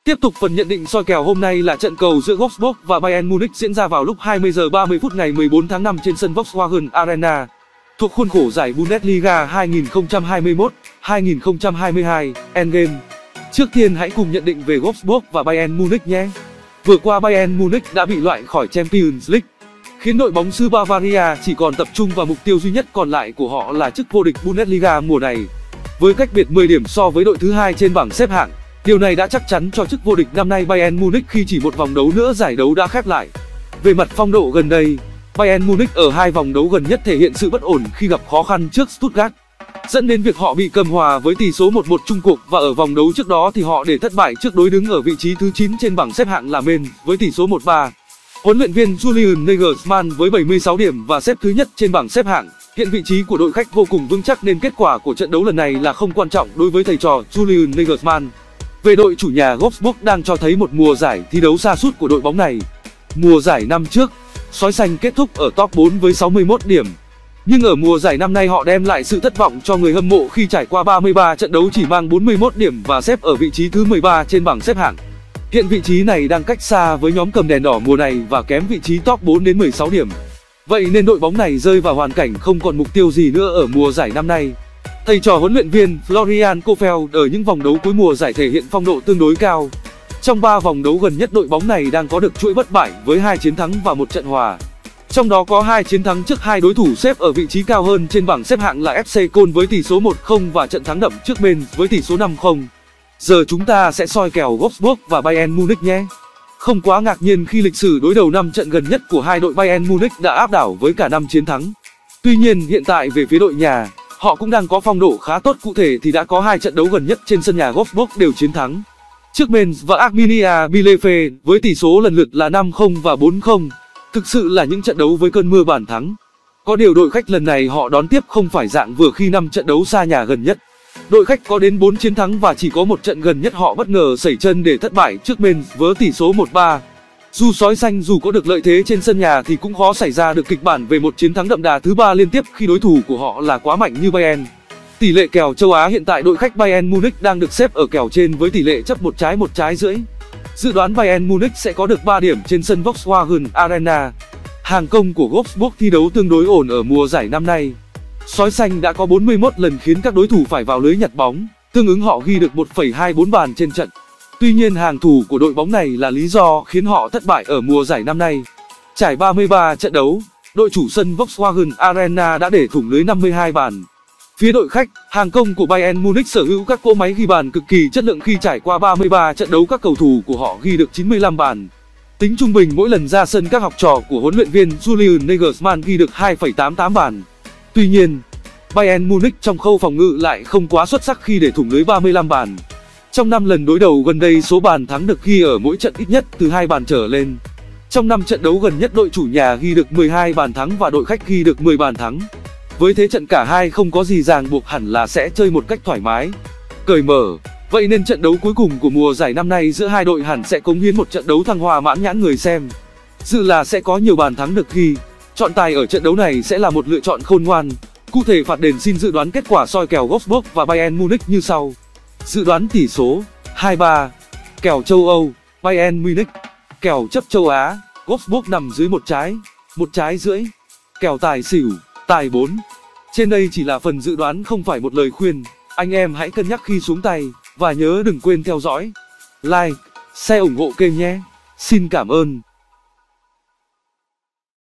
Tiếp tục phần nhận định soi kèo hôm nay là trận cầu giữa Wolfsburg và Bayern Munich diễn ra vào lúc 20 giờ 30 phút ngày 14 tháng 5 trên sân Volkswagen Arena, thuộc khuôn khổ giải Bundesliga 2021-2022 Endgame. Trước tiên hãy cùng nhận định về Wolfsburg và Bayern Munich nhé. Vừa qua Bayern Munich đã bị loại khỏi Champions League, khiến đội bóng xứ Bavaria chỉ còn tập trung vào mục tiêu duy nhất còn lại của họ là chức vô địch Bundesliga mùa này. Với cách biệt 10 điểm so với đội thứ hai trên bảng xếp hạng, điều này đã chắc chắn cho chức vô địch năm nay Bayern Munich khi chỉ một vòng đấu nữa giải đấu đã khép lại. Về mặt phong độ gần đây, Bayern Munich ở hai vòng đấu gần nhất thể hiện sự bất ổn khi gặp khó khăn trước Stuttgart, dẫn đến việc họ bị cầm hòa với tỷ số 1-1 chung cuộc, và ở vòng đấu trước đó thì họ để thất bại trước đối đứng ở vị trí thứ 9 trên bảng xếp hạng là Mainz với tỷ số 1-3. Huấn luyện viên Julian Nagelsmann với 76 điểm và xếp thứ nhất trên bảng xếp hạng, hiện vị trí của đội khách vô cùng vững chắc nên kết quả của trận đấu lần này là không quan trọng đối với thầy trò Julian Nagelsmann. Về đội chủ nhà, Wolfsburg đang cho thấy một mùa giải thi đấu sa sút của đội bóng này. Mùa giải năm trước, Sói Xanh kết thúc ở top 4 với 61 điểm. Nhưng ở mùa giải năm nay họ đem lại sự thất vọng cho người hâm mộ khi trải qua 33 trận đấu chỉ mang 41 điểm và xếp ở vị trí thứ 13 trên bảng xếp hạng. Hiện vị trí này đang cách xa với nhóm cầm đèn đỏ mùa này và kém vị trí top 4 đến 16 điểm. Vậy nên đội bóng này rơi vào hoàn cảnh không còn mục tiêu gì nữa ở mùa giải năm nay. Thầy trò huấn luyện viên Florian Kohfeldt ở những vòng đấu cuối mùa giải thể hiện phong độ tương đối cao. Trong 3 vòng đấu gần nhất, đội bóng này đang có được chuỗi bất bại với 2 chiến thắng và 1 trận hòa. Trong đó có 2 chiến thắng trước 2 đối thủ xếp ở vị trí cao hơn trên bảng xếp hạng là FC Köln với tỷ số 1-0 và trận thắng đậm trước Mainz với tỷ số 5-0. Giờ chúng ta sẽ soi kèo Wolfsburg và Bayern Munich nhé. Không quá ngạc nhiên khi lịch sử đối đầu 5 trận gần nhất của hai đội Bayern Munich đã áp đảo với cả 5 chiến thắng. Tuy nhiên hiện tại về phía đội nhà, họ cũng đang có phong độ khá tốt, cụ thể thì đã có 2 trận đấu gần nhất trên sân nhà Wolfsburg đều chiến thắng. Trước Mainz và Arminia Bielefeld với tỷ số lần lượt là 5-0 và 4-0. Thực sự là những trận đấu với cơn mưa bàn thắng. Có điều đội khách lần này họ đón tiếp không phải dạng vừa khi 5 trận đấu xa nhà gần nhất. Đội khách có đến 4 chiến thắng và chỉ có một trận gần nhất họ bất ngờ sẩy chân để thất bại trước Mainz với tỷ số 1-3. Dù Sói Xanh dù có được lợi thế trên sân nhà thì cũng khó xảy ra được kịch bản về một chiến thắng đậm đà thứ 3 liên tiếp khi đối thủ của họ là quá mạnh như Bayern. Tỷ lệ kèo châu Á hiện tại đội khách Bayern Munich đang được xếp ở kèo trên với tỷ lệ chấp 1 trái rưỡi. Dự đoán Bayern Munich sẽ có được 3 điểm trên sân Volkswagen Arena. Hàng công của Wolfsburg thi đấu tương đối ổn ở mùa giải năm nay. Sói Xanh đã có 41 lần khiến các đối thủ phải vào lưới nhặt bóng, tương ứng họ ghi được 1,24 bàn trên trận. Tuy nhiên hàng thủ của đội bóng này là lý do khiến họ thất bại ở mùa giải năm nay. Trải 33 trận đấu, đội chủ sân Volkswagen Arena đã để thủng lưới 52 bàn. Phía đội khách, hàng công của Bayern Munich sở hữu các cỗ máy ghi bàn cực kỳ chất lượng khi trải qua 33 trận đấu các cầu thủ của họ ghi được 95 bàn. Tính trung bình mỗi lần ra sân các học trò của huấn luyện viên Julian Nagelsmann ghi được 2,88 bàn. Tuy nhiên, Bayern Munich trong khâu phòng ngự lại không quá xuất sắc khi để thủng lưới 35 bàn. Trong 5 lần đối đầu gần đây, số bàn thắng được ghi ở mỗi trận ít nhất từ 2 bàn trở lên. Trong 5 trận đấu gần nhất, đội chủ nhà ghi được 12 bàn thắng và đội khách ghi được 10 bàn thắng. Với thế trận cả hai không có gì ràng buộc, hẳn là sẽ chơi một cách thoải mái, cởi mở. Vậy nên trận đấu cuối cùng của mùa giải năm nay giữa hai đội hẳn sẽ cống hiến một trận đấu thăng hoa mãn nhãn người xem. Dự là sẽ có nhiều bàn thắng được ghi. Chọn tài ở trận đấu này sẽ là một lựa chọn khôn ngoan. Cụ thể phạt đền xin dự đoán kết quả soi kèo Wolfsburg và Bayern Munich như sau. Dự đoán tỷ số 2-3. Kèo châu Âu Bayern Munich. Kèo chấp châu Á Wolfsburg nằm dưới 1 trái rưỡi. Kèo tài xỉu tài 4. Trên đây chỉ là phần dự đoán, không phải một lời khuyên. Anh em hãy cân nhắc khi xuống tay. Và nhớ đừng quên theo dõi, like, share ủng hộ kênh nhé. Xin cảm ơn.